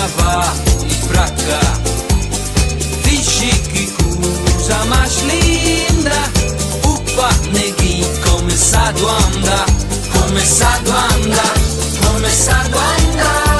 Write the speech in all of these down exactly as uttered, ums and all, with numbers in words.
pra lá e pra cá. Vixe, que coisa mais linda. Upa, neguinho, começado a andar, começado a andar, começado a andar.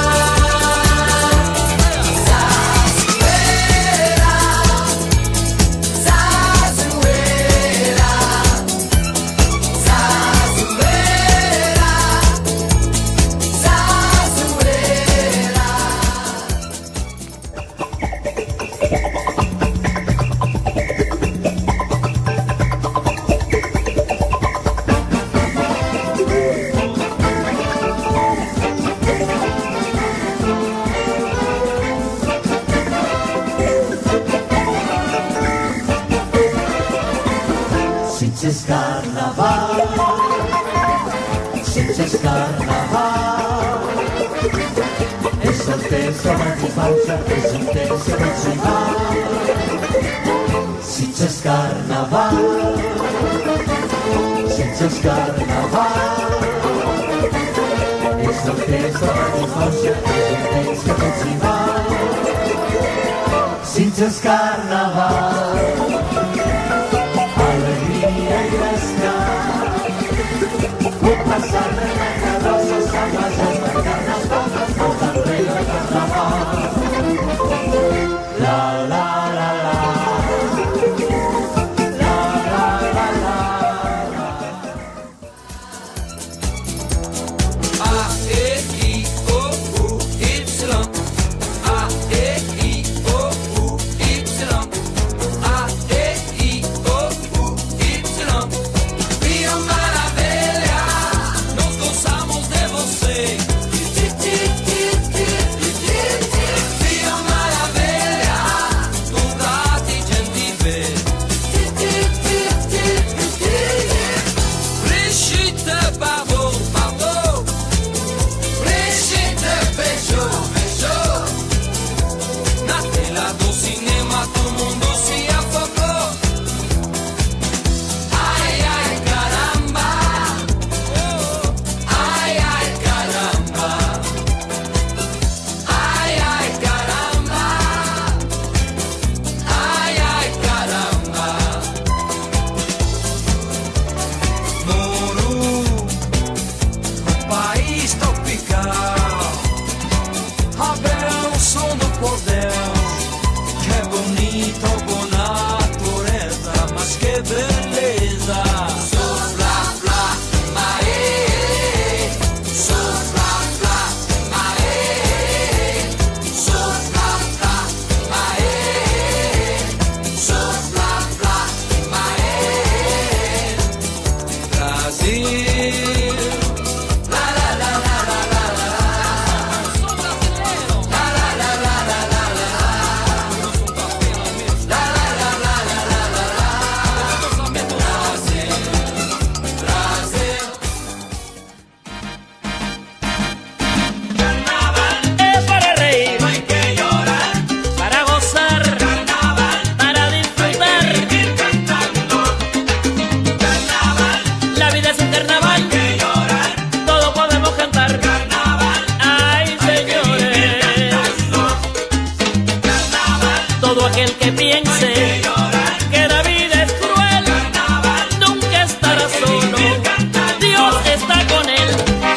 Sitges Carnaval, Sitges Carnaval, és el temps de l'antipausa, és un temps que no s'hi va. Sitges Carnaval, Sitges Carnaval, és el temps de l'antipausa, és un temps que no s'hi va. Sitges Carnaval, alegria i descans, puc passar de recadosses amb les espancarnes totes molt enrere de Carnaval. La la la la, la la la la. A, E, I, O, U, Y. A, E, I, O, U, Y. A, E, I, O, U, Y. Rio Maravilha, nos gozamos de você. Rio Maravilha, lugar de gente ver. Brigitte Bardot, Bardot. Brigitte beijou, beijou. Na tela do cinema todo mundo se afogou. Ai, ai, caramba. Oh, ai, ai, caramba. Ai, ai, caramba. Ai, ai, caramba. Moro no país tropical. Haverá um som do cordel, que é bonito com natureza, mas que beleza. Sopra, flá, maê. Sopra, flá, maê. Sopra, flá, maê. Sopra, flá, maê. Brasil. La la la la la la la. Sou brasileiro. La la la la la la la. Não sou papel mesmo. La la la la la la la la. Brasil, Brasil. Carnaval es para reír, no hay que llorar, para gozar, carnaval, para disfrutar, hay que vivir cantando. Carnaval, la vida es un carnaval, hay que llorar, todo podemos cantar. Carnaval, ay señores, carnaval, todo aquel que piense que la vida es cruel, carnaval, nunca estará solo, Dios está con él.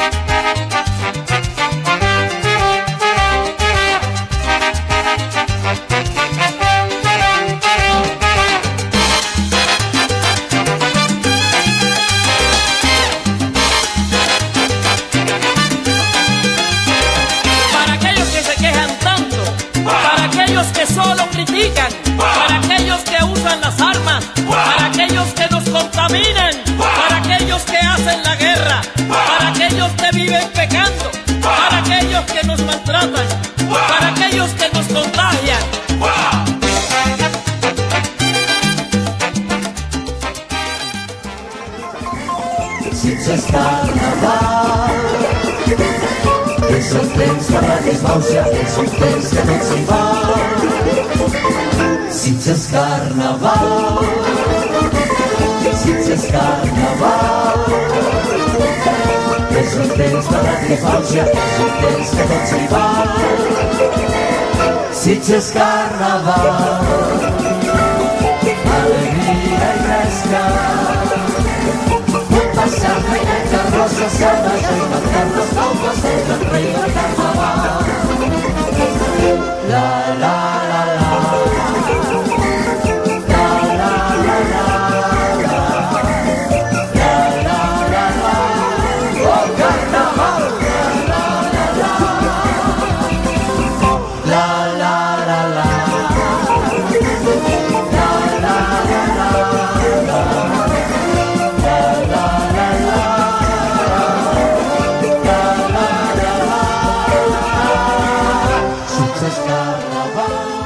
Para aquellos que se quejan tanto, para aquellos que solo critican, para aquellos que usan las armas, para aquellos que nos contaminan, para aquellos que hacen la guerra, para aquellos que viven pecando, para aquellos que nos maltratan, para aquellos que nos contagian. Sitges Carnaval, és el temps de la disbauxa, és un temps que no s'hi va. Sitges Carnaval, Sitges Carnaval, És un temps de latifància, és un temps que tot s'hi val. Sitges Carnaval, alegria i fresca, un passat reinet de roses, salvatge i maternes, nou passeig del rei del Carnaval. La, la, la, la. Carnaval.